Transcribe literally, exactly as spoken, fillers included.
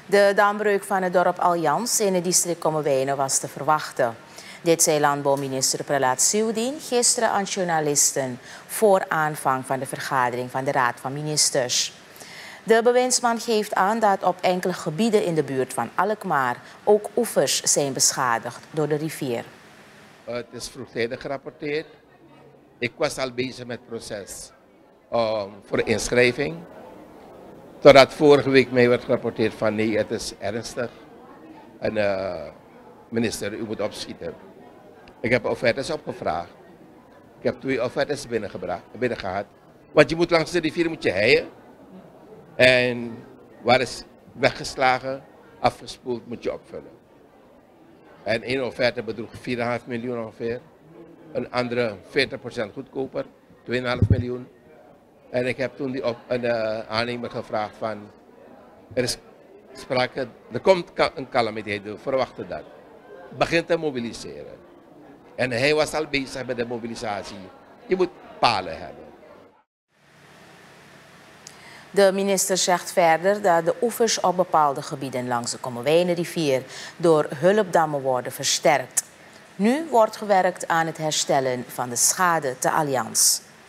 De dambreuk van het dorp Aljans in het district Kommerwijnen was te verwachten. Dit zei landbouwminister Pralat Siudin gisteren aan journalisten voor aanvang van de vergadering van de Raad van Ministers. De bewindsman geeft aan dat op enkele gebieden in de buurt van Alkmaar ook oevers zijn beschadigd door de rivier. Het is vroegtijdig gerapporteerd. Ik was al bezig met het proces um, voor de inschrijving. Totdat vorige week mij werd gerapporteerd van nee, het is ernstig. En uh, minister, u moet opschieten. Ik heb offertes opgevraagd. Ik heb twee offertes binnengebracht, binnen gehad. Want je moet langs de rivier moet je heien. En waar is weggeslagen, afgespoeld, moet je opvullen. En één offerte bedroeg vier komma vijf miljoen ongeveer. Een andere veertig procent goedkoper, twee komma vijf miljoen. En ik heb toen die op, een uh, aannemer gevraagd van, er is sprake, er komt een calamiteit, we verwachten dat. Begint te mobiliseren. En hij was al bezig met de mobilisatie. Je moet palen hebben. De minister zegt verder dat de oevers op bepaalde gebieden langs de Kommerwijnenrivier door hulpdammen worden versterkt. Nu wordt gewerkt aan het herstellen van de schade te Aljans.